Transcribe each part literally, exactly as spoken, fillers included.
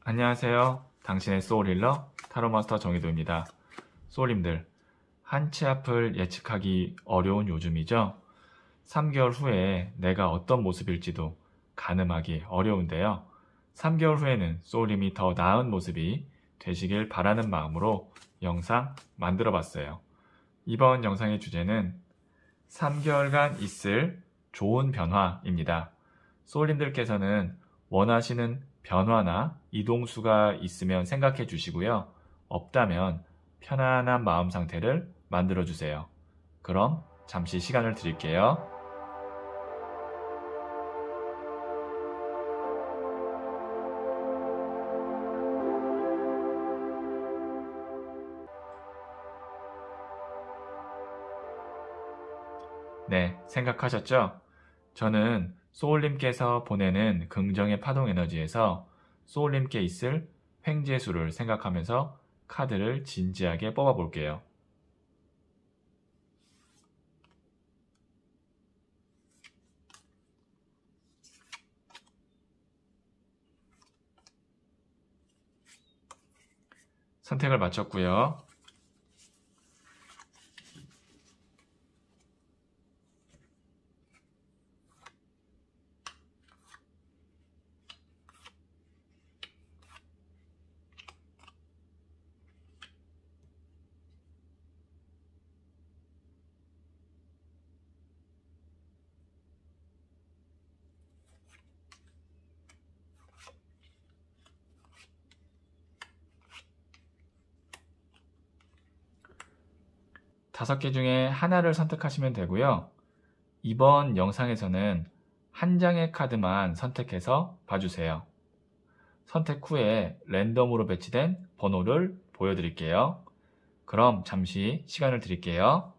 안녕하세요. 당신의 소울힐러 타로마스터 정희도입니다. 소울님들, 한치 앞을 예측하기 어려운 요즘이죠? 삼 개월 후에 내가 어떤 모습일지도 가늠하기 어려운데요. 삼 개월 후에는 소울님이 더 나은 모습이 되시길 바라는 마음으로 영상 만들어 봤어요. 이번 영상의 주제는 삼 개월간 있을 좋은 변화입니다. 소울님들께서는 원하시는 변화나 이동수가 있으면 생각해 주시고요. 없다면 편안한 마음 상태를 만들어 주세요. 그럼 잠시 시간을 드릴게요. 네, 생각하셨죠? 저는 소울님께서 보내는 긍정의 파동 에너지에서 소울님께 있을 횡재수를 생각하면서 카드를 진지하게 뽑아 볼게요. 선택을 마쳤고요. 다섯 개 중에 하나를 선택하시면 되고요. 이번 영상에서는 한 장의 카드만 선택해서 봐주세요. 선택 후에 랜덤으로 배치된 번호를 보여드릴게요. 그럼 잠시 시간을 드릴게요.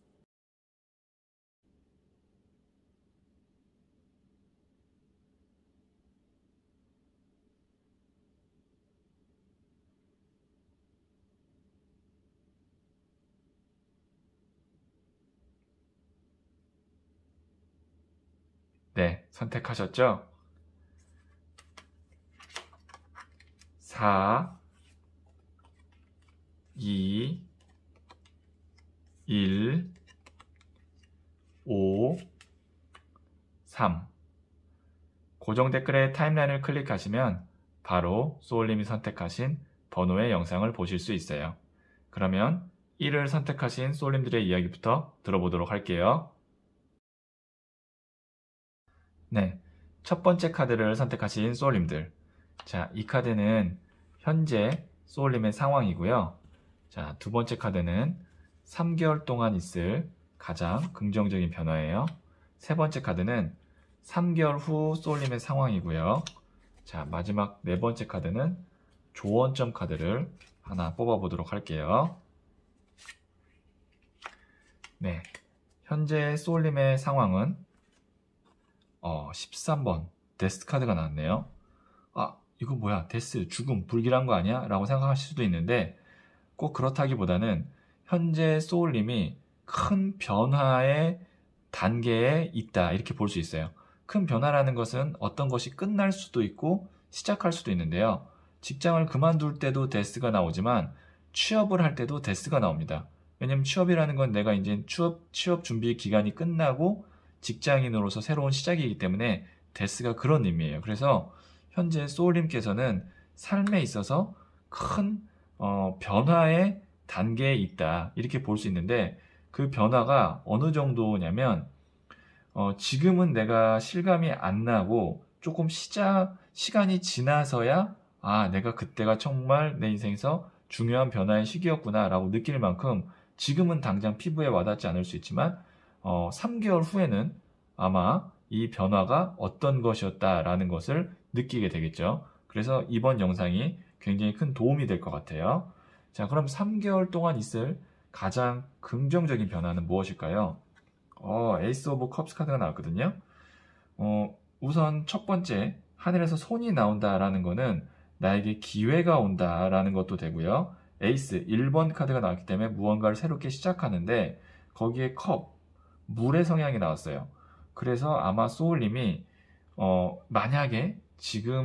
네, 선택하셨죠? 사, 이, 일, 오, 삼. 고정 댓글의 타임라인을 클릭하시면 바로 소울님이 선택하신 번호의 영상을 보실 수 있어요. 그러면 일을 선택하신 소울님들의 이야기부터 들어보도록 할게요. 네, 첫 번째 카드를 선택하신 소울님들. 자, 이 카드는 현재 소울님의 상황이고요. 자, 두 번째 카드는 삼 개월 동안 있을 가장 긍정적인 변화예요. 세 번째 카드는 삼 개월 후 소울님의 상황이고요. 자, 마지막 네 번째 카드는 조언점 카드를 하나 뽑아보도록 할게요. 네, 현재 소울님의 상황은 어, 십삼 번 데스 카드가 나왔네요. 아, 이거 뭐야? 데스, 죽음, 불길한 거 아니야? 라고 생각하실 수도 있는데 꼭 그렇다기보다는 현재 소울님이 큰 변화의 단계에 있다, 이렇게 볼 수 있어요. 큰 변화라는 것은 어떤 것이 끝날 수도 있고 시작할 수도 있는데요. 직장을 그만둘 때도 데스가 나오지만 취업을 할 때도 데스가 나옵니다. 왜냐면 취업이라는 건 내가 이제 취업, 취업 준비 기간이 끝나고 직장인으로서 새로운 시작이기 때문에 데스가 그런 의미예요. 그래서 현재 소울님께서는 삶에 있어서 큰 어, 변화의 단계에 있다, 이렇게 볼 수 있는데 그 변화가 어느 정도냐면 어, 지금은 내가 실감이 안 나고 조금 시작 시간이 지나서야 아, 내가 그때가 정말 내 인생에서 중요한 변화의 시기였구나 라고 느낄 만큼 지금은 당장 피부에 와닿지 않을 수 있지만 어, 삼 개월 후에는 아마 이 변화가 어떤 것이었다라는 것을 느끼게 되겠죠. 그래서 이번 영상이 굉장히 큰 도움이 될 것 같아요. 자, 그럼 삼 개월 동안 있을 가장 긍정적인 변화는 무엇일까요? 어, 에이스 오브 컵스 카드가 나왔거든요. 어, 우선 첫 번째, 하늘에서 손이 나온다라는 거는 나에게 기회가 온다라는 것도 되고요. 에이스, 일 번 카드가 나왔기 때문에 무언가를 새롭게 시작하는데 거기에 컵, 물의 성향이 나왔어요. 그래서 아마 소울님이 어, 만약에 지금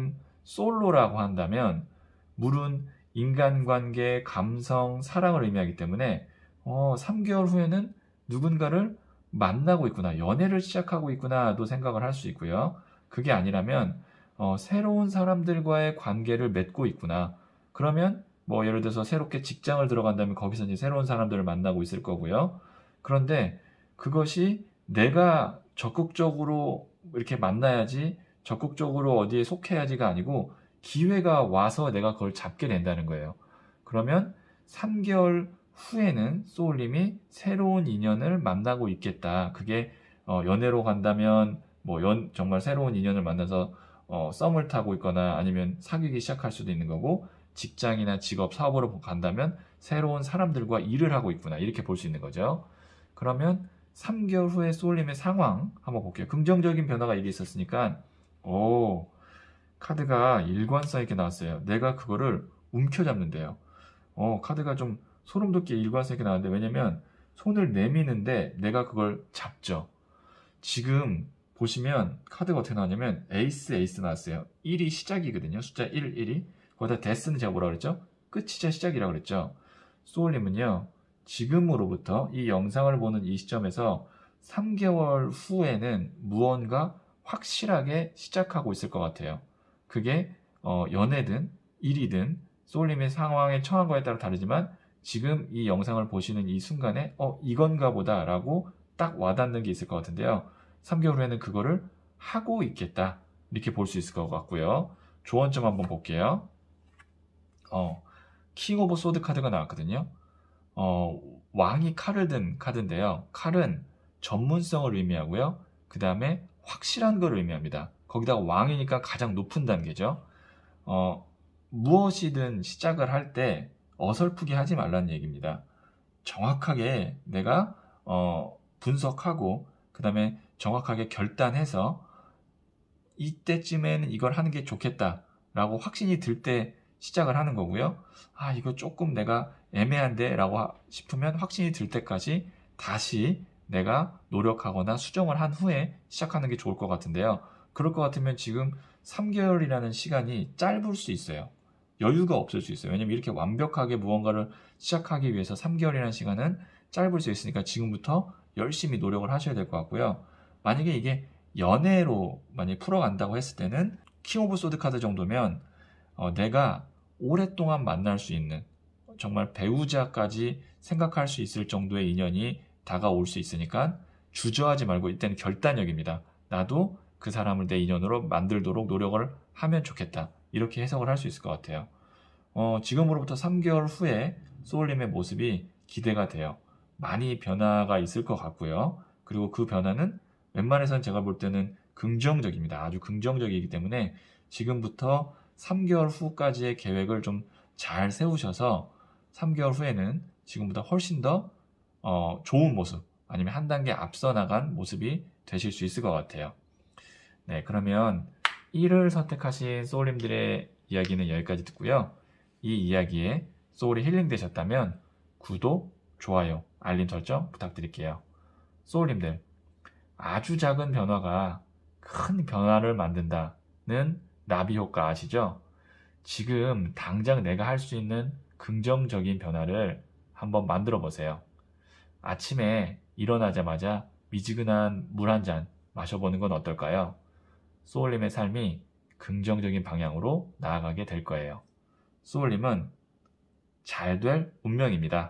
솔로라고 한다면 물은 인간관계, 감성, 사랑을 의미하기 때문에 어, 삼 개월 후에는 누군가를 만나고 있구나, 연애를 시작하고 있구나도 생각을 할 수 있고요. 그게 아니라면 어, 새로운 사람들과의 관계를 맺고 있구나. 그러면 뭐 예를 들어서 새롭게 직장을 들어간다면 거기서 이제 새로운 사람들을 만나고 있을 거고요. 그런데 그것이 내가 적극적으로 이렇게 만나야지, 적극적으로 어디에 속해야지가 아니고 기회가 와서 내가 그걸 잡게 된다는 거예요. 그러면 삼 개월 후에는 소울님이 새로운 인연을 만나고 있겠다. 그게 어, 연애로 간다면 뭐 연, 정말 새로운 인연을 만나서 어, 썸을 타고 있거나 아니면 사귀기 시작할 수도 있는 거고, 직장이나 직업, 사업으로 간다면 새로운 사람들과 일을 하고 있구나, 이렇게 볼 수 있는 거죠. 그러면 삼 개월 후에 소울님의 상황 한번 볼게요. 긍정적인 변화가 이게 있었으니까 오, 카드가 일관성 있게 나왔어요. 내가 그거를 움켜잡는데요. 어, 카드가 좀 소름 돋게 일관성 있게 나왔는데, 왜냐면 손을 내미는데 내가 그걸 잡죠. 지금 보시면 카드가 어떻게 나왔냐면 에이스 에이스 나왔어요. 일이 시작이거든요. 숫자 일, 일이. 거기다 데스는 제가 뭐라 그랬죠? 끝이자 시작이라고 그랬죠. 소울님은요, 지금으로부터 이 영상을 보는 이 시점에서 삼 개월 후에는 무언가 확실하게 시작하고 있을 것 같아요. 그게 어, 연애든 일이든 소울님의 상황에 처한 거에 따라 다르지만 지금 이 영상을 보시는 이 순간에 어 이건가 보다 라고 딱 와닿는 게 있을 것 같은데요. 삼 개월 후에는 그거를 하고 있겠다, 이렇게 볼 수 있을 것 같고요. 조언점 한번 볼게요. 어, 킹 오브 소드 카드가 나왔거든요. 어, 왕이 칼을 든 카드인데요. 칼은 전문성을 의미하고요. 그 다음에 확실한 걸 의미합니다. 거기다가 왕이니까 가장 높은 단계죠. 어, 무엇이든 시작을 할 때 어설프게 하지 말라는 얘기입니다. 정확하게 내가 어, 분석하고 그 다음에 정확하게 결단해서 이때쯤에는 이걸 하는 게 좋겠다 라고 확신이 들 때 시작을 하는 거고요. 아, 이거 조금 내가 애매한데 라고 싶으면 확신이 들 때까지 다시 내가 노력하거나 수정을 한 후에 시작하는 게 좋을 것 같은데요. 그럴 것 같으면 지금 삼 개월이라는 시간이 짧을 수 있어요. 여유가 없을 수 있어요. 왜냐면 이렇게 완벽하게 무언가를 시작하기 위해서 삼 개월이라는 시간은 짧을 수 있으니까 지금부터 열심히 노력을 하셔야 될 것 같고요. 만약에 이게 연애로 만약에 풀어간다고 했을 때는 킹 오브 소드 카드 정도면 어, 내가 오랫동안 만날 수 있는, 정말 배우자까지 생각할 수 있을 정도의 인연이 다가올 수 있으니까 주저하지 말고 이때는 결단력입니다. 나도 그 사람을 내 인연으로 만들도록 노력을 하면 좋겠다, 이렇게 해석을 할 수 있을 것 같아요. 어, 지금으로부터 삼 개월 후에 소울님의 모습이 기대가 돼요. 많이 변화가 있을 것 같고요. 그리고 그 변화는 웬만해서는 제가 볼 때는 긍정적입니다. 아주 긍정적이기 때문에 지금부터 삼 개월 후까지의 계획을 좀 잘 세우셔서 삼 개월 후에는 지금보다 훨씬 더 어, 좋은 모습, 아니면 한 단계 앞서 나간 모습이 되실 수 있을 것 같아요. 네, 그러면 일을 선택하신 소울님들의 이야기는 여기까지 듣고요. 이 이야기에 소울이 힐링되셨다면 구독, 좋아요, 알림 설정 부탁드릴게요. 소울님들, 아주 작은 변화가 큰 변화를 만든다는 나비 효과 아시죠? 지금 당장 내가 할 수 있는 긍정적인 변화를 한번 만들어 보세요. 아침에 일어나자마자 미지근한 물 한 잔 마셔보는 건 어떨까요? 소울님의 삶이 긍정적인 방향으로 나아가게 될 거예요. 소울님은 잘 될 운명입니다.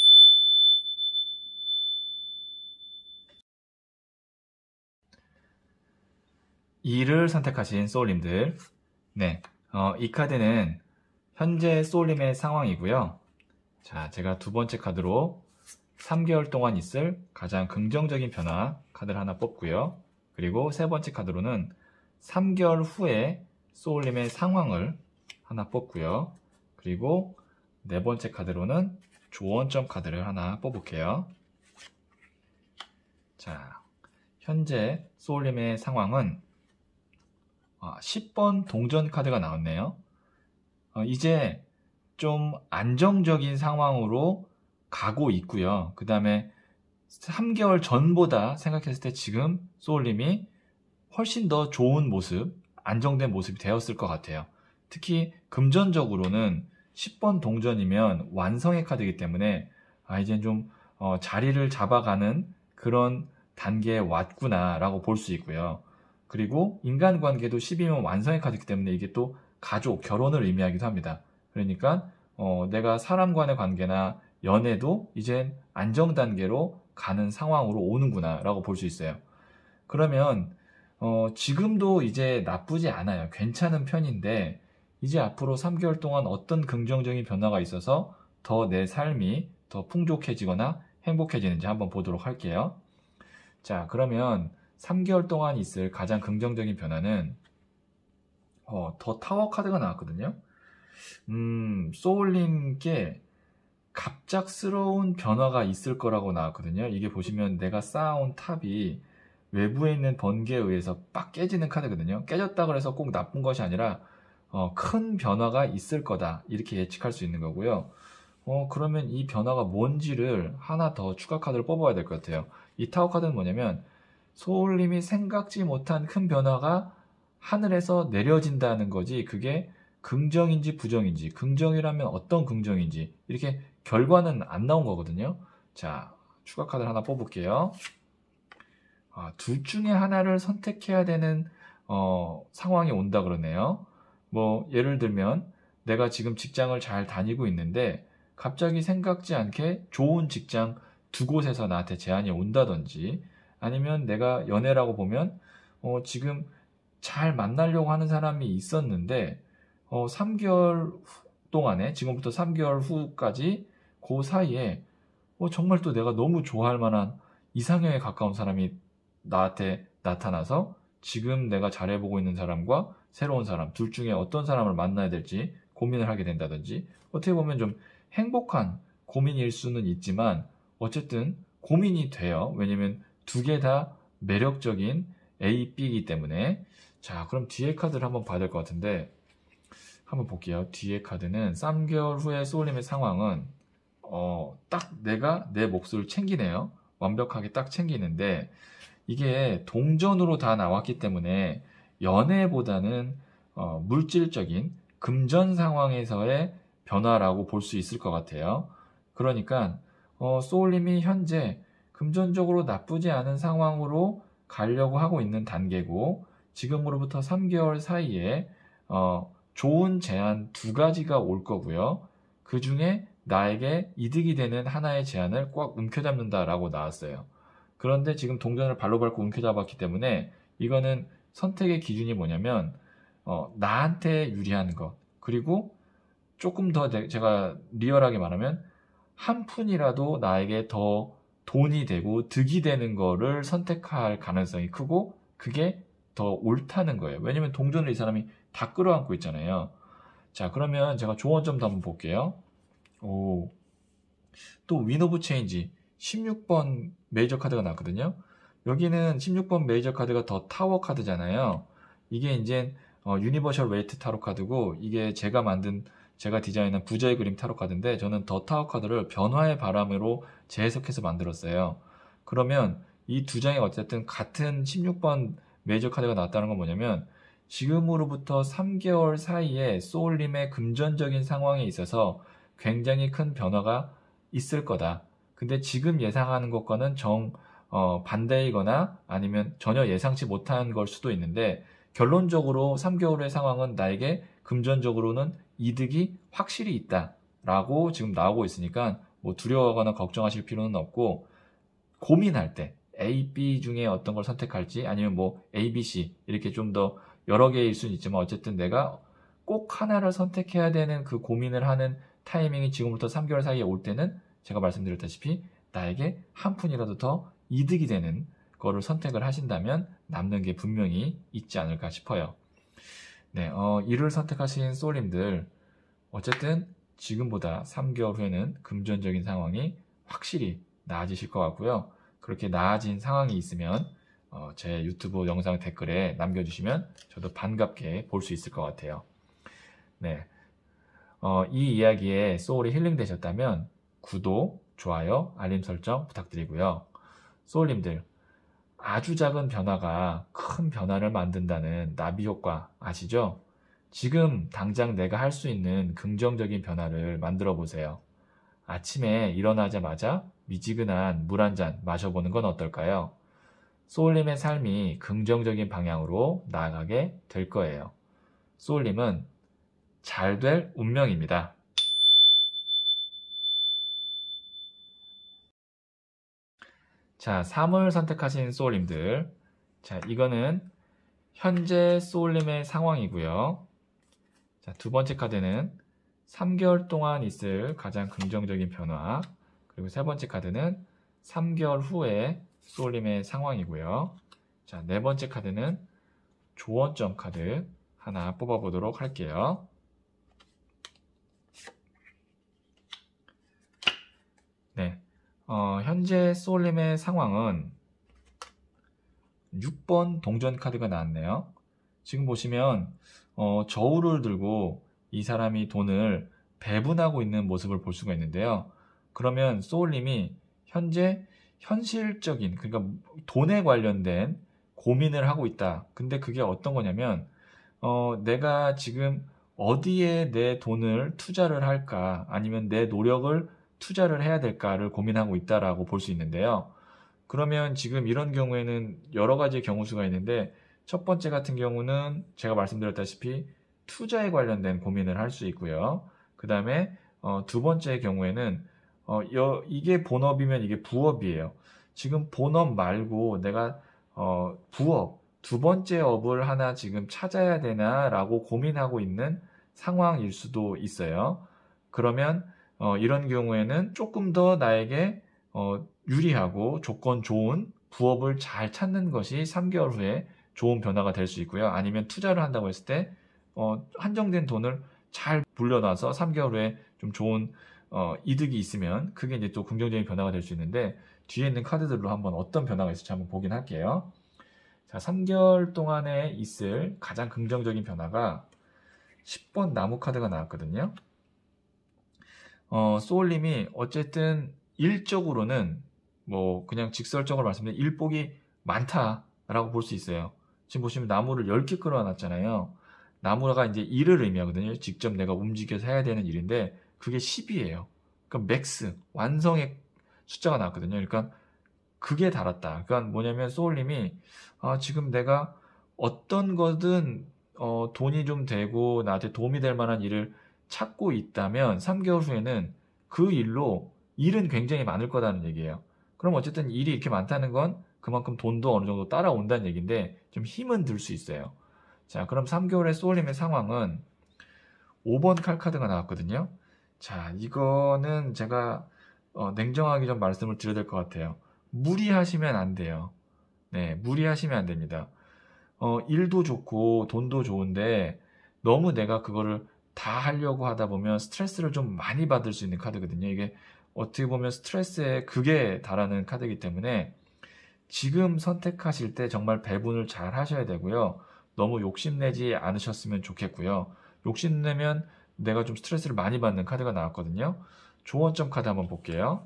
이를 선택하신 소울님들, 네, 어, 이 카드는 현재 소울님의 상황이고요. 자, 제가 두 번째 카드로 삼 개월 동안 있을 가장 긍정적인 변화 카드를 하나 뽑고요. 그리고 세 번째 카드로는 삼 개월 후에 소울님의 상황을 하나 뽑고요. 그리고 네 번째 카드로는 조언점 카드를 하나 뽑을게요. 자, 현재 소울님의 상황은 십 번 동전 카드가 나왔네요. 어, 이제 좀 안정적인 상황으로 가고 있고요. 그 다음에 삼 개월 전보다 생각했을 때 지금 소울님이 훨씬 더 좋은 모습, 안정된 모습이 되었을 것 같아요. 특히 금전적으로는 십 번 동전이면 완성의 카드이기 때문에 아, 이제 좀 어, 자리를 잡아가는 그런 단계에 왔구나 라고 볼 수 있고요. 그리고 인간관계도 십이면 완성의 카드이기 때문에 이게 또 가족, 결혼을 의미하기도 합니다. 그러니까 어, 내가 사람 간의 관계나 연애도 이제 안정 단계로 가는 상황으로 오는구나 라고 볼 수 있어요. 그러면 어, 지금도 이제 나쁘지 않아요. 괜찮은 편인데 이제 앞으로 삼 개월 동안 어떤 긍정적인 변화가 있어서 더 내 삶이 더 풍족해지거나 행복해지는지 한번 보도록 할게요. 자, 그러면 삼 개월 동안 있을 가장 긍정적인 변화는 어, 더 타워 카드가 나왔거든요. 음, 소울님께 갑작스러운 변화가 있을 거라고 나왔거든요. 이게 보시면 내가 쌓아온 탑이 외부에 있는 번개에 의해서 빡 깨지는 카드거든요. 깨졌다 그래서 꼭 나쁜 것이 아니라 어, 큰 변화가 있을 거다 이렇게 예측할 수 있는 거고요. 어, 그러면 이 변화가 뭔지를 하나 더 추가 카드를 뽑아야 될 것 같아요. 이 타워 카드는 뭐냐면 소울님이 생각지 못한 큰 변화가 하늘에서 내려진다는 거지, 그게 긍정인지 부정인지, 긍정이라면 어떤 긍정인지 이렇게 결과는 안 나온 거거든요. 자, 추가 카드를 하나 뽑을게요. 아, 둘 중에 하나를 선택해야 되는 어, 상황이 온다 그러네요. 뭐 예를 들면 내가 지금 직장을 잘 다니고 있는데 갑자기 생각지 않게 좋은 직장 두 곳에서 나한테 제안이 온다든지, 아니면 내가 연애라고 보면 어, 지금 잘 만나려고 하는 사람이 있었는데 어, 삼 개월 동안에, 지금부터 삼 개월 후까지 그 사이에 어, 정말 또 내가 너무 좋아할 만한 이상형에 가까운 사람이 나한테 나타나서 지금 내가 잘해보고 있는 사람과 새로운 사람 둘 중에 어떤 사람을 만나야 될지 고민을 하게 된다든지, 어떻게 보면 좀 행복한 고민일 수는 있지만 어쨌든 고민이 돼요. 왜냐면 두 개 다 매력적인 A, B이기 때문에. 자, 그럼 뒤에 카드를 한번 봐야 될 것 같은데 한번 볼게요. 뒤에 카드는 삼 개월 후의 소울님의 상황은 어, 딱 내가 내 몫을 챙기네요. 완벽하게 딱 챙기는데 이게 동전으로 다 나왔기 때문에 연애보다는 어, 물질적인 금전 상황에서의 변화라고 볼 수 있을 것 같아요. 그러니까 어, 소울님이 현재 금전적으로 나쁘지 않은 상황으로 가려고 하고 있는 단계고, 지금으로부터 삼 개월 사이에 어, 좋은 제안 두 가지가 올 거고요. 그 중에 나에게 이득이 되는 하나의 제안을 꽉 움켜잡는다라고 나왔어요. 그런데 지금 동전을 발로 밟고 움켜잡았기 때문에 이거는 선택의 기준이 뭐냐면 어, 나한테 유리한 것, 그리고 조금 더 제가 리얼하게 말하면 한 푼이라도 나에게 더 돈이 되고 득이 되는 거를 선택할 가능성이 크고 그게 더 옳다는 거예요. 왜냐면 동전을 이 사람이 다 끌어안고 있잖아요. 자, 그러면 제가 조언점도 한번 볼게요. 오, 또 윈 오브 체인지 십육 번 메이저 카드가 나왔거든요. 여기는 십육 번 메이저 카드가 더 타워 카드잖아요. 이게 이제 어, 유니버셜 웨이트 타로 카드고, 이게 제가 만든, 제가 디자인한 부자의 그림 타로 카드인데 저는 더 타워 카드를 변화의 바람으로 재해석해서 만들었어요. 그러면 이 두 장이 어쨌든 같은 십육 번 메이저 카드가 나왔다는 건 뭐냐면 지금으로부터 삼 개월 사이에 소울님의 금전적인 상황에 있어서 굉장히 큰 변화가 있을 거다. 근데 지금 예상하는 것과는 정 어, 반대이거나 아니면 전혀 예상치 못한 걸 수도 있는데, 결론적으로 삼 개월의 상황은 나에게 금전적으로는 이득이 확실히 있다라고 지금 나오고 있으니까 뭐 두려워하거나 걱정하실 필요는 없고, 고민할 때 A, B 중에 어떤 걸 선택할지, 아니면 뭐 A, B, C 이렇게 좀 더 여러 개일 수는 있지만 어쨌든 내가 꼭 하나를 선택해야 되는 그 고민을 하는 타이밍이 지금부터 삼 개월 사이에 올 때는 제가 말씀드렸다시피 나에게 한 푼이라도 더 이득이 되는 거를 선택을 하신다면 남는 게 분명히 있지 않을까 싶어요. 네, 어, 이를 선택하신 소울님들, 어쨌든 지금보다 삼 개월 후에는 금전적인 상황이 확실히 나아지실 것 같고요. 그렇게 나아진 상황이 있으면 어, 제 유튜브 영상 댓글에 남겨주시면 저도 반갑게 볼 수 있을 것 같아요. 네, 어, 이 이야기에 소울이 힐링되셨다면 구독, 좋아요, 알림 설정 부탁드리고요. 소울님들, 아주 작은 변화가 큰 변화를 만든다는 나비 효과 아시죠? 지금 당장 내가 할 수 있는 긍정적인 변화를 만들어 보세요. 아침에 일어나자마자 미지근한 물 한 잔 마셔보는 건 어떨까요? 소울님의 삶이 긍정적인 방향으로 나아가게 될 거예요. 소울님은 잘 될 운명입니다. 자, 삼을 선택하신 소울님들. 자, 이거는 현재 소울님의 상황이고요. 자, 두 번째 카드는 삼 개월 동안 있을 가장 긍정적인 변화. 그리고 세 번째 카드는 삼 개월 후에 소울님의 상황이고요. 자, 네 번째 카드는 조언점 카드 하나 뽑아보도록 할게요. 네, 어, 현재 소울님의 상황은 육 번 동전 카드가 나왔네요. 지금 보시면 어, 저울을 들고 이 사람이 돈을 배분하고 있는 모습을 볼 수가 있는데요. 그러면 소울님이 현재 현실적인, 그러니까 돈에 관련된 고민을 하고 있다. 근데 그게 어떤 거냐면 어, 내가 지금 어디에 내 돈을 투자를 할까, 아니면 내 노력을 투자를 해야 될까를 고민하고 있다라고 볼 수 있는데요. 그러면 지금 이런 경우에는 여러 가지의 경우수가 있는데, 첫 번째 같은 경우는 제가 말씀드렸다시피 투자에 관련된 고민을 할 수 있고요. 그 다음에 어, 두 번째 경우에는 어, 여, 이게 본업이면 이게 부업이에요. 지금 본업 말고 내가 어, 부업, 두 번째 업을 하나 지금 찾아야 되나라고 고민하고 있는 상황일 수도 있어요. 그러면 어, 이런 경우에는 조금 더 나에게 어, 유리하고 조건 좋은 부업을 잘 찾는 것이 삼 개월 후에 좋은 변화가 될 수 있고요. 아니면 투자를 한다고 했을 때 어, 한정된 돈을 잘 불려놔서 삼 개월 후에 좀 좋은 어, 이득이 있으면 그게 이제 또 긍정적인 변화가 될 수 있는데, 뒤에 있는 카드들로 한번 어떤 변화가 있을지 한번 보긴 할게요. 자, 삼 개월 동안에 있을 가장 긍정적인 변화가 십 번 나무 카드가 나왔거든요. 어, 소울님이 어쨌든 일적으로는 뭐 그냥 직설적으로 말씀드리면 일복이 많다라고 볼 수 있어요. 지금 보시면 나무를 열 개 끌어놨잖아요. 나무가 이제 일을 의미하거든요. 직접 내가 움직여서 해야 되는 일인데 그게 십이에요. 그러니까 맥스, 완성의 숫자가 나왔거든요. 그러니까 그게 달았다. 그러니까 뭐냐면 소울님이 아, 지금 내가 어떤 거든 어, 돈이 좀 되고 나한테 도움이 될 만한 일을 찾고 있다면 삼 개월 후에는 그 일로 일은 굉장히 많을 거라는 얘기예요. 그럼 어쨌든 일이 이렇게 많다는 건 그만큼 돈도 어느 정도 따라온다는 얘기인데 좀 힘은 들 수 있어요. 자, 그럼 삼 개월의 소울님의 상황은 오 번 칼 카드가 나왔거든요. 자, 이거는 제가 어, 냉정하게 좀 말씀을 드려야 될 것 같아요. 무리하시면 안 돼요. 네, 무리하시면 안 됩니다. 어, 일도 좋고 돈도 좋은데 너무 내가 그거를 다 하려고 하다 보면 스트레스를 좀 많이 받을 수 있는 카드거든요. 이게 어떻게 보면 스트레스의 극에 달하는 카드이기 때문에 지금 선택하실 때 정말 배분을 잘 하셔야 되고요. 너무 욕심내지 않으셨으면 좋겠고요. 욕심내면 내가 좀 스트레스를 많이 받는 카드가 나왔거든요. 조언점 카드 한번 볼게요.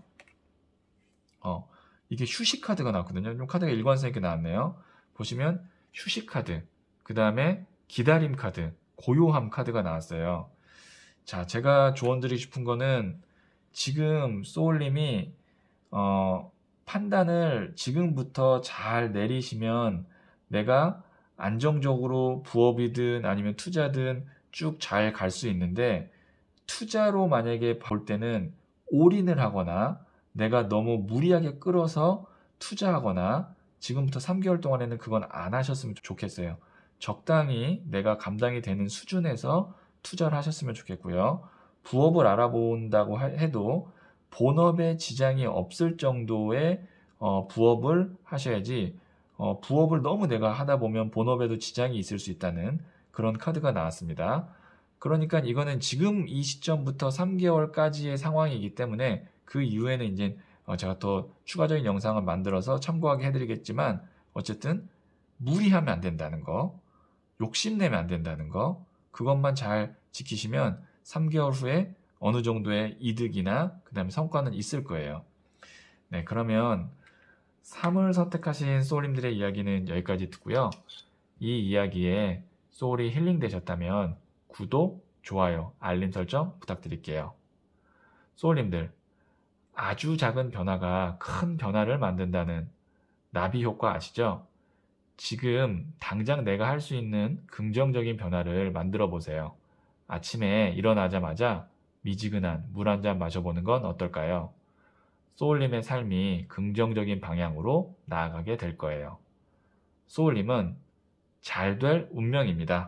어, 이게 휴식 카드가 나왔거든요. 좀 카드가 일관성 있게 나왔네요. 보시면 휴식 카드, 그 다음에 기다림 카드, 고요함 카드가 나왔어요. 자, 제가 조언 드리고 싶은 거는 지금 소울님이 어, 판단을 지금부터 잘 내리시면 내가 안정적으로 부업이든 아니면 투자든 쭉 잘 갈 수 있는데, 투자로 만약에 볼 때는 올인을 하거나 내가 너무 무리하게 끌어서 투자하거나 지금부터 삼 개월 동안에는 그건 안 하셨으면 좋겠어요. 적당히 내가 감당이 되는 수준에서 투자를 하셨으면 좋겠고요. 부업을 알아본다고 해도 본업에 지장이 없을 정도의 어, 부업을 하셔야지, 어, 부업을 너무 내가 하다 보면 본업에도 지장이 있을 수 있다는 그런 카드가 나왔습니다. 그러니까 이거는 지금 이 시점부터 삼 개월까지의 상황이기 때문에 그 이후에는 이제 제가 더 추가적인 영상을 만들어서 참고하게 해드리겠지만, 어쨌든 무리하면 안 된다는 거, 욕심내면 안 된다는 거, 그것만 잘 지키시면 삼 개월 후에 어느 정도의 이득이나 그 다음에 성과는 있을 거예요. 네, 그러면 삼을 선택하신 소울님들의 이야기는 여기까지 듣고요. 이 이야기에 소울이 힐링 되셨다면 구독, 좋아요, 알림 설정 부탁드릴게요. 소울님들, 아주 작은 변화가 큰 변화를 만든다는 나비 효과 아시죠? 지금 당장 내가 할 수 있는 긍정적인 변화를 만들어 보세요. 아침에 일어나자마자 미지근한 물 한 잔 마셔보는 건 어떨까요? 소울님의 삶이 긍정적인 방향으로 나아가게 될 거예요. 소울님은 잘 될 운명입니다.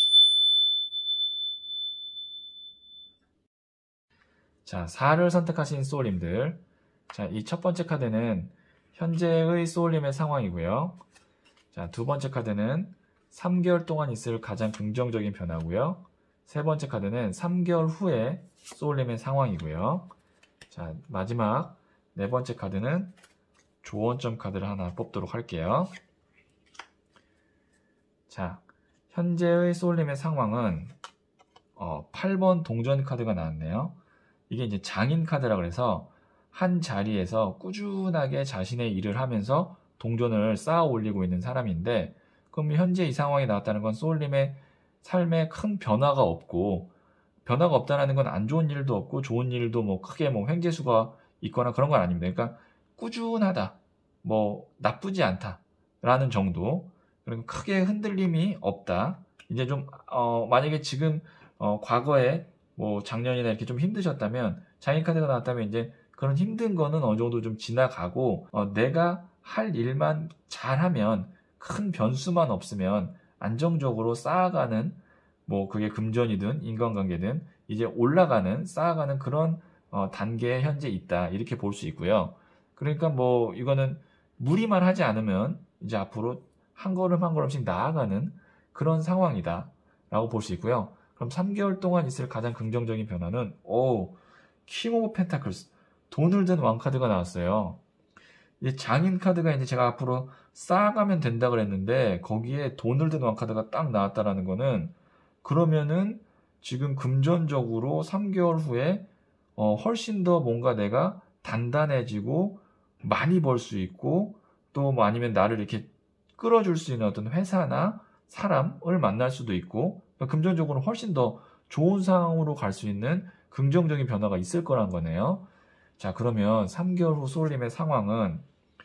자, 사를 선택하신 소울님들. 자, 이 첫 번째 카드는 현재의 소울님의 상황이고요. 자, 두 번째 카드는 삼 개월 동안 있을 가장 긍정적인 변화고요. 세 번째 카드는 삼 개월 후에 소울님의 상황이고요. 자, 마지막 네 번째 카드는 조언점 카드를 하나 뽑도록 할게요. 자, 현재의 소울님의 상황은 어, 팔 번 동전 카드가 나왔네요. 이게 이제 장인 카드라 그래서 한 자리에서 꾸준하게 자신의 일을 하면서 동전을 쌓아 올리고 있는 사람인데, 그럼 현재 이 상황이 나왔다는 건 소울님의 삶에 큰 변화가 없고, 변화가 없다는 건 안 좋은 일도 없고 좋은 일도 뭐 크게 뭐 횡재수가 있거나 그런 건 아닙니다. 그러니까 꾸준하다, 뭐 나쁘지 않다 라는 정도. 그리고 크게 흔들림이 없다. 이제 좀 어, 만약에 지금 어, 과거에 뭐 작년이나 이렇게 좀 힘드셨다면, 장인 카드가 나왔다면 이제 그런 힘든 거는 어느 정도 좀 지나가고 어, 내가 할 일만 잘하면, 큰 변수만 없으면 안정적으로 쌓아가는, 뭐 그게 금전이든 인간관계든 이제 올라가는, 쌓아가는 그런 어, 단계에 현재 있다, 이렇게 볼 수 있고요. 그러니까 뭐 이거는 무리만 하지 않으면 이제 앞으로 한 걸음 한 걸음씩 나아가는 그런 상황이다 라고 볼 수 있고요. 그럼 삼 개월 동안 있을 가장 긍정적인 변화는 오, 킹 오브 펜타클스, 돈을 든 왕 카드가 나왔어요. 이제 장인 카드가 이제 제가 앞으로 쌓아가면 된다 그랬는데, 거기에 돈을 든 왕 카드가 딱 나왔다라는 거는, 그러면은 지금 금전적으로 삼 개월 후에 어, 훨씬 더 뭔가 내가 단단해지고 많이 벌 수 있고, 또 뭐 아니면 나를 이렇게 끌어줄 수 있는 어떤 회사나 사람을 만날 수도 있고, 금전적으로 훨씬 더 좋은 상황으로 갈 수 있는 긍정적인 변화가 있을 거란 거네요. 자, 그러면 삼 개월 후 소울님의 상황은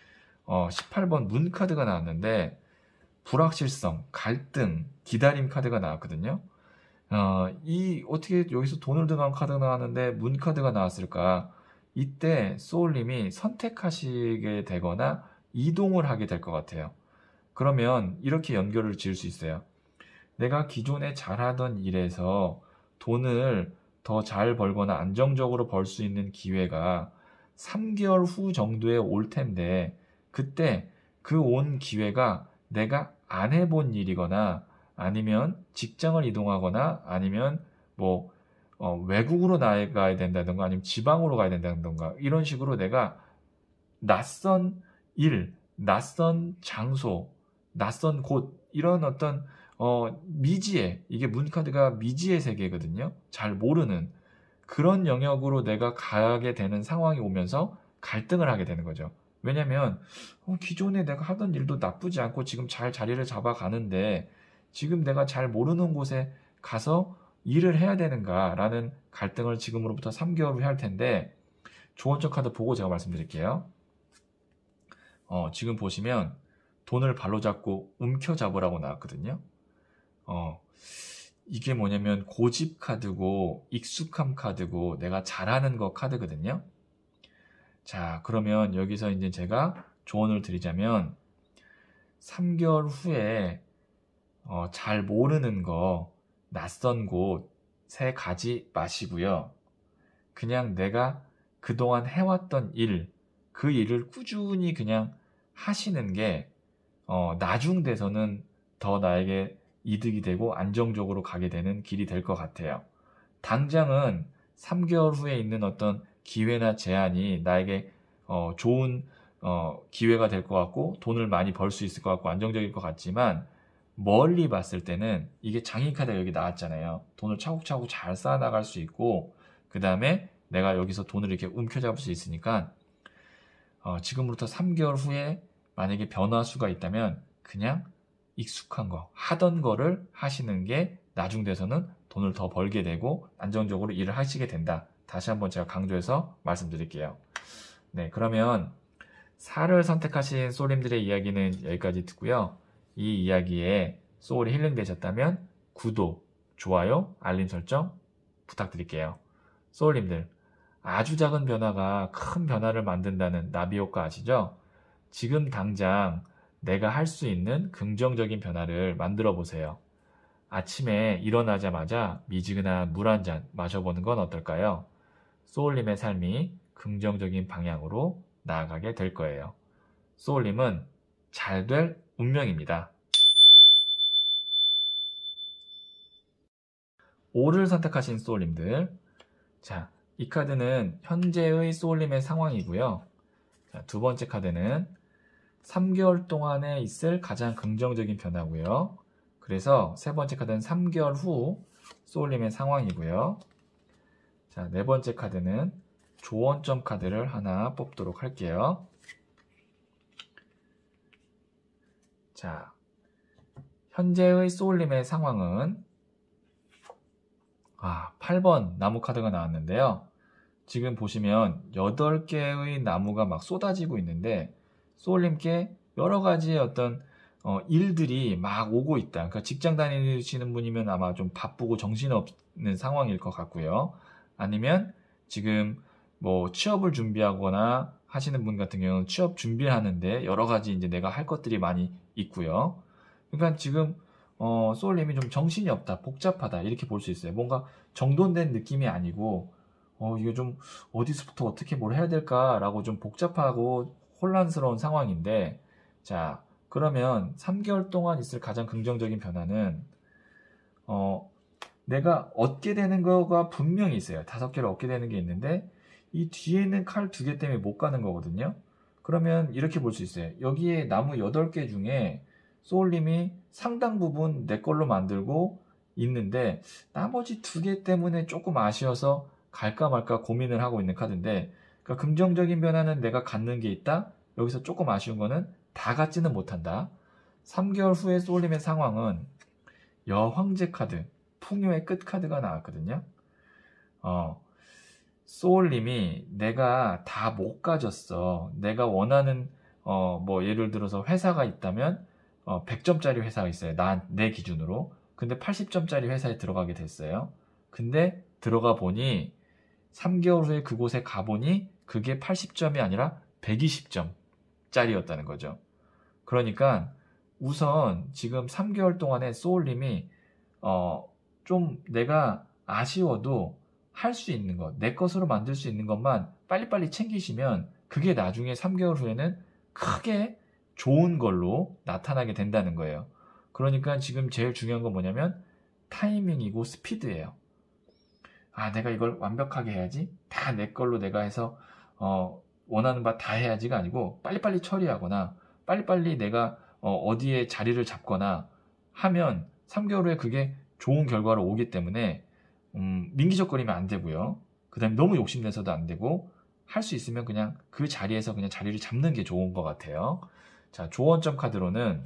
어, 십팔 번 문 카드가 나왔는데, 불확실성, 갈등, 기다림 카드가 나왔거든요. 어, 이 어떻게 여기서 돈을 든 카드가 나왔는데 문 카드가 나왔을까? 이때 소울님이 선택하시게 되거나 이동을 하게 될 것 같아요. 그러면 이렇게 연결을 지을 수 있어요. 내가 기존에 잘하던 일에서 돈을 더 잘 벌거나 안정적으로 벌 수 있는 기회가 삼 개월 후 정도에 올 텐데, 그때 그 온 기회가 내가 안 해본 일이거나, 아니면 직장을 이동하거나, 아니면 뭐 어, 외국으로 나가야 된다든가, 아니면 지방으로 가야 된다든가, 이런 식으로 내가 낯선 일, 낯선 장소, 낯선 곳, 이런 어떤 어, 미지의, 이게 문카드가 미지의 세계거든요. 잘 모르는 그런 영역으로 내가 가게 되는 상황이 오면서 갈등을 하게 되는 거죠. 왜냐면 어, 기존에 내가 하던 일도 나쁘지 않고 지금 잘 자리를 잡아가는데, 지금 내가 잘 모르는 곳에 가서 일을 해야 되는가라는 갈등을 지금으로부터 삼 개월 후에 할 텐데, 조언적 카드 보고 제가 말씀드릴게요. 어, 지금 보시면 돈을 발로 잡고 움켜잡으라고 나왔거든요. 어, 이게 뭐냐면 고집 카드고 익숙함 카드고 내가 잘하는 거 카드거든요. 자, 그러면 여기서 이제 제가 조언을 드리자면, 삼 개월 후에 어, 잘 모르는 거, 낯선 곳에 가지 마시고요. 그냥 내가 그동안 해왔던 일, 그 일을 꾸준히 그냥 하시는 게 어, 나중 돼서는 더 나에게 이득이 되고 안정적으로 가게 되는 길이 될 것 같아요. 당장은 삼 개월 후에 있는 어떤 기회나 제안이 나에게 어, 좋은 어, 기회가 될 것 같고, 돈을 많이 벌 수 있을 것 같고 안정적일 것 같지만, 멀리 봤을 때는 이게 장인 카드가 여기 나왔잖아요. 돈을 차곡차곡 잘 쌓아나갈 수 있고, 그 다음에 내가 여기서 돈을 이렇게 움켜잡을 수 있으니까 어, 지금부터 삼 개월 후에 만약에 변화수가 있다면 그냥 익숙한 거, 하던 거를 하시는 게 나중 돼서는 돈을 더 벌게 되고 안정적으로 일을 하시게 된다. 다시 한번 제가 강조해서 말씀드릴게요. 네, 그러면 사를 선택하신 소울님들의 이야기는 여기까지 듣고요. 이 이야기에 소울이 힐링되셨다면 구독, 좋아요, 알림 설정 부탁드릴게요. 소울님들, 아주 작은 변화가 큰 변화를 만든다는 나비 효과 아시죠? 지금 당장 내가 할 수 있는 긍정적인 변화를 만들어 보세요. 아침에 일어나자마자 미지근한 물 한 잔 마셔보는 건 어떨까요? 소울님의 삶이 긍정적인 방향으로 나아가게 될 거예요. 소울님은 잘 될 운명입니다. 오를 선택하신 소울님들, 자, 이 카드는 현재의 소울님의 상황이고요. 자, 두 번째 카드는 삼 개월 동안에 있을 가장 긍정적인 변화고요. 그래서 세 번째 카드는 삼 개월 후 소울님의 상황이고요. 자, 네 번째 카드는 조언점 카드를 하나 뽑도록 할게요. 자, 현재의 소울님의 상황은 아, 팔 번 나무 카드가 나왔는데요. 지금 보시면 여덟 개의 나무가 막 쏟아지고 있는데 소울님께 여러 가지 어떤 어, 일들이 막 오고 있다. 그러니까 직장 다니시는 분이면 아마 좀 바쁘고 정신없는 상황일 것 같고요. 아니면 지금 뭐 취업을 준비하거나 하시는 분 같은 경우는 취업 준비를 하는데 여러 가지 이제 내가 할 것들이 많이 있고요. 그러니까 지금 어, 소울님이 좀 정신이 없다, 복잡하다 이렇게 볼 수 있어요. 뭔가 정돈된 느낌이 아니고 어, 이게 좀 어디서부터 어떻게 뭘 해야 될까라고 좀 복잡하고 혼란스러운 상황인데, 자, 그러면 삼 개월 동안 있을 가장 긍정적인 변화는 어, 내가 얻게 되는 거가 분명히 있어요. 다섯 개를 얻게 되는 게 있는데 이 뒤에는 칼 두 개 때문에 못 가는 거거든요. 그러면 이렇게 볼 수 있어요. 여기에 나무 여덟 개 중에 소울님이 상당 부분 내 걸로 만들고 있는데 나머지 두 개 때문에 조금 아쉬워서 갈까 말까 고민을 하고 있는 카드인데, 그러니까 긍정적인 변화는 내가 갖는 게 있다. 여기서 조금 아쉬운 거는 다 갖지는 못한다. 삼 개월 후에 소울님의 상황은 여황제 카드, 풍요의 끝 카드가 나왔거든요. 어, 소울님이 내가 다 못 가졌어. 내가 원하는 어, 뭐 예를 들어서 회사가 있다면 어, 백 점짜리 회사가 있어요. 난, 내 기준으로. 근데 팔십 점짜리 회사에 들어가게 됐어요. 근데 들어가 보니 삼 개월 후에 그곳에 가보니 그게 팔십 점이 아니라 백이십 점짜리였다는 거죠. 그러니까 우선 지금 삼 개월 동안에 소울님이 어, 좀 내가 아쉬워도 할 수 있는 것, 내 것으로 만들 수 있는 것만 빨리빨리 챙기시면 그게 나중에 삼 개월 후에는 크게 좋은 걸로 나타나게 된다는 거예요. 그러니까 지금 제일 중요한 건 뭐냐면 타이밍이고 스피드예요. 아, 내가 이걸 완벽하게 해야지, 다 내 걸로 내가 해서 어, 원하는 바 다 해야지가 아니고 빨리빨리 처리하거나 빨리빨리 내가 어, 어디에 자리를 잡거나 하면 삼 개월 후에 그게 좋은 결과로 오기 때문에 음, 민기적거리면 안 되고요. 그 다음에 너무 욕심내서도 안 되고 할 수 있으면 그냥 그 자리에서 그냥 자리를 잡는 게 좋은 것 같아요. 자, 조언점 카드로는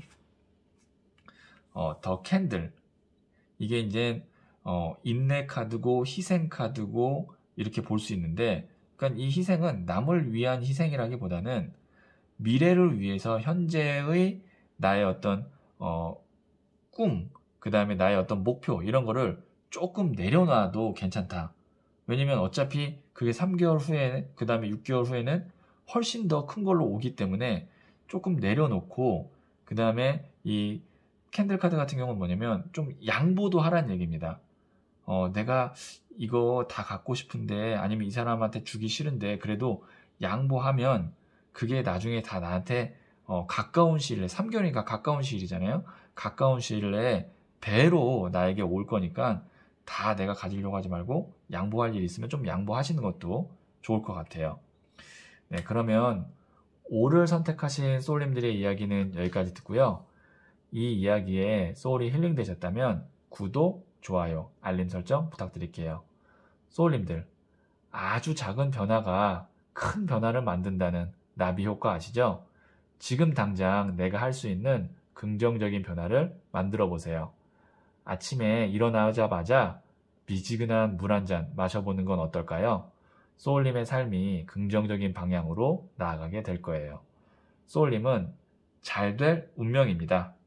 어, 더 캔들, 이게 이제 어, 인내 카드고 희생 카드고 이렇게 볼 수 있는데, 그러니까 이 희생은 남을 위한 희생이라기보다는 미래를 위해서 현재의 나의 어떤 어, 꿈, 그 다음에 나의 어떤 목표 이런 거를 조금 내려놔도 괜찮다. 왜냐면 어차피 그게 삼 개월 후에, 그 다음에 육 개월 후에는 훨씬 더 큰 걸로 오기 때문에 조금 내려놓고, 그 다음에 이 캔들 카드 같은 경우는 뭐냐면 좀 양보도 하라는 얘기입니다. 어, 내가 이거 다 갖고 싶은데 아니면 이 사람한테 주기 싫은데 그래도 양보하면 그게 나중에 다 나한테 어, 가까운 시일 내에, 삼 개월이니까 가까운 시일이잖아요. 가까운 시일 내에 배로 나에게 올 거니까 다 내가 가지려고 하지 말고 양보할 일 있으면 좀 양보하시는 것도 좋을 것 같아요. 네, 그러면 오를 선택하신 소울님들의 이야기는 여기까지 듣고요. 이 이야기에 소울이 힐링되셨다면 구독, 좋아요, 알림 설정 부탁드릴게요. 소울님들, 아주 작은 변화가 큰 변화를 만든다는 나비 효과 아시죠? 지금 당장 내가 할 수 있는 긍정적인 변화를 만들어 보세요. 아침에 일어나자마자 미지근한 물 한 잔 마셔보는 건 어떨까요? 소울님의 삶이 긍정적인 방향으로 나아가게 될 거예요. 소울님은 잘 될 운명입니다.